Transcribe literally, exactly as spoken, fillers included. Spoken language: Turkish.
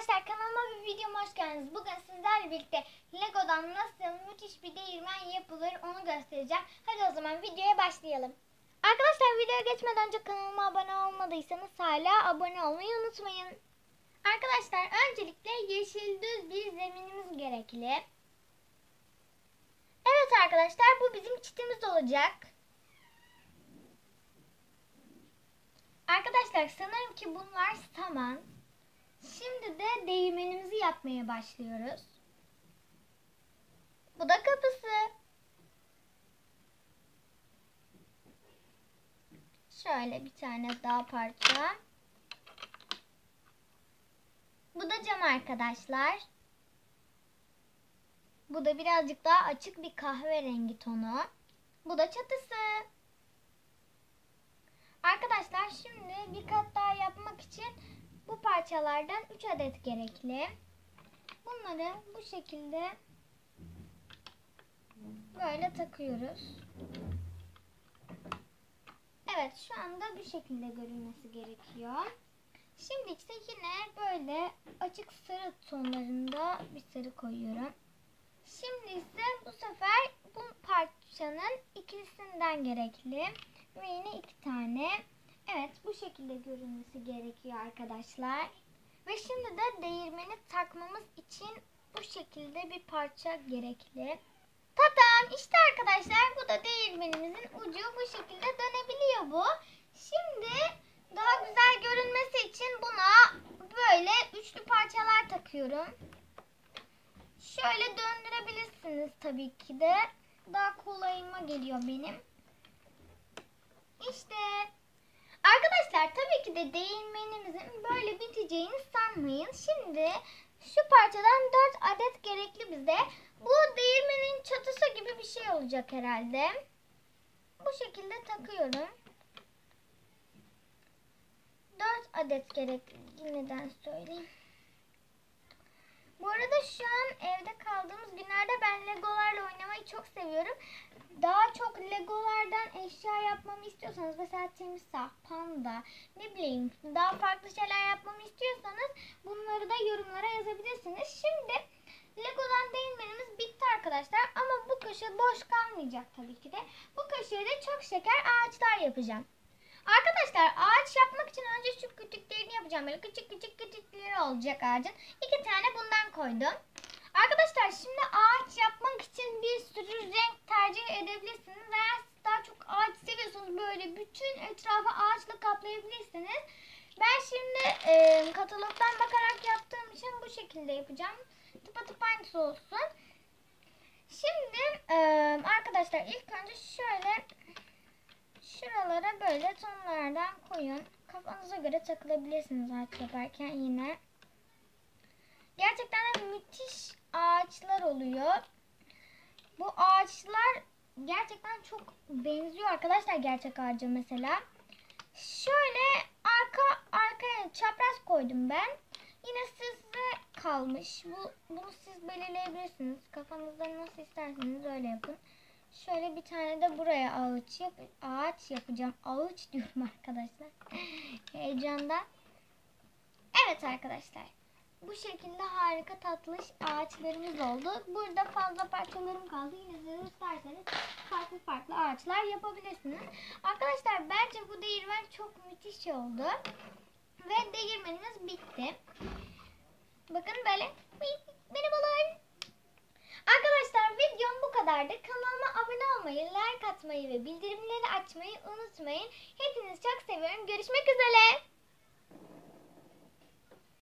Arkadaşlar kanalıma bir videoma hoş geldiniz. Bugün sizlerle birlikte Lego'dan nasıl müthiş bir değirmen yapılır onu göstereceğim. Hadi o zaman videoya başlayalım. Arkadaşlar videoya geçmeden önce kanalıma abone olmadıysanız hala abone olmayı unutmayın. Arkadaşlar öncelikle yeşil düz bir zeminimiz gerekli. Evet arkadaşlar, bu bizim çitimiz olacak. Arkadaşlar sanırım ki bunlar saman. Şimdi de değirmenimizi yapmaya başlıyoruz. Bu da kapısı. Şöyle bir tane daha parça. Bu da cam arkadaşlar. Bu da birazcık daha açık bir kahverengi tonu. Bu da çatısı. Arkadaşlar şimdi bir kat daha yapmak için bu parçalardan üç adet gerekli. Bunları bu şekilde böyle takıyoruz. Evet, şu anda bu şekilde görünmesi gerekiyor. Şimdi ise yine böyle açık sarı tonlarında bir sarı koyuyorum. Şimdi ise bu sefer bu parçanın ikisinden gerekli. Ve yine iki tane. Evet, bu şekilde görünmesi gerekiyor arkadaşlar. Ve şimdi de değirmeni takmamız için bu şekilde bir parça gerekli. Tatam, işte arkadaşlar, bu da değirmenimizin ucu. Bu şekilde dönebiliyor bu. Şimdi daha güzel görünmesi için buna böyle üçlü parçalar takıyorum. Şöyle döndürebilirsiniz tabii ki de. Daha kolayıma geliyor benim. İşte. Arkadaşlar tabii ki de değirmenimizin böyle biteceğini sanmayın. Şimdi şu parçadan dört adet gerekli bize. Bu değirmenin çatısı gibi bir şey olacak herhalde. Bu şekilde takıyorum. dört adet gerekli. Neden söyleyeyim. Bu arada şu an evde kaldığımız günlerde ben legolarla oynamayı çok seviyorum. Daha çok legolardan eşya yapmamı istiyorsanız, mesela timsah, panda, ne bileyim daha farklı şeyler yapmamı istiyorsanız bunları da yorumlara yazabilirsiniz. Şimdi legodan değirmenimiz bitti arkadaşlar, ama bu köşe boş kalmayacak tabii ki de. Bu köşede çok şeker ağaçlar yapacağım. Arkadaşlar ağaç yapmak için önce şu kütüklerini yapacağım. Böyle küçük küçük kütükleri olacak ağacın. İki tane bundan koydum. Arkadaşlar şimdi ağaç yapmak için bir sürü renk tercih edebilirsiniz. Eğer siz daha çok ağaç seviyorsanız böyle bütün etrafı ağaçla kaplayabilirsiniz. Ben şimdi e, katalogdan bakarak yaptığım için bu şekilde yapacağım. Tıpatıp aynısı olsun. Şimdi e, arkadaşlar ilk önce şöyle şuralara böyle tonlardan koyun. Kafanıza göre takılabilirsiniz ağaç yaparken yine. Gerçekten de müthiş ağaçlar oluyor. Bu ağaçlar gerçekten çok benziyor arkadaşlar gerçek ağaca mesela. Şöyle arka arkaya çapraz koydum ben. Yine size kalmış. Bu bunu siz belirleyebilirsiniz. Kafanızda nasıl isterseniz öyle yapın. Şöyle bir tane de buraya ağaç yap ağaç yapacağım. Ağaç diyorum arkadaşlar. Heyecandan. Evet arkadaşlar. Bu şekilde harika tatlış ağaçlarımız oldu. Burada fazla parçalarım kaldı. Yine siz isterseniz farklı farklı ağaçlar yapabilirsiniz. Arkadaşlar bence bu değirmen çok müthiş oldu. Ve değirmenimiz bitti. Bakın böyle. Merhabalar. Arkadaşlar videom bu kadardı. Kanalıma abone olmayı, like atmayı ve bildirimleri açmayı unutmayın. Hepinizi çok seviyorum. Görüşmek üzere.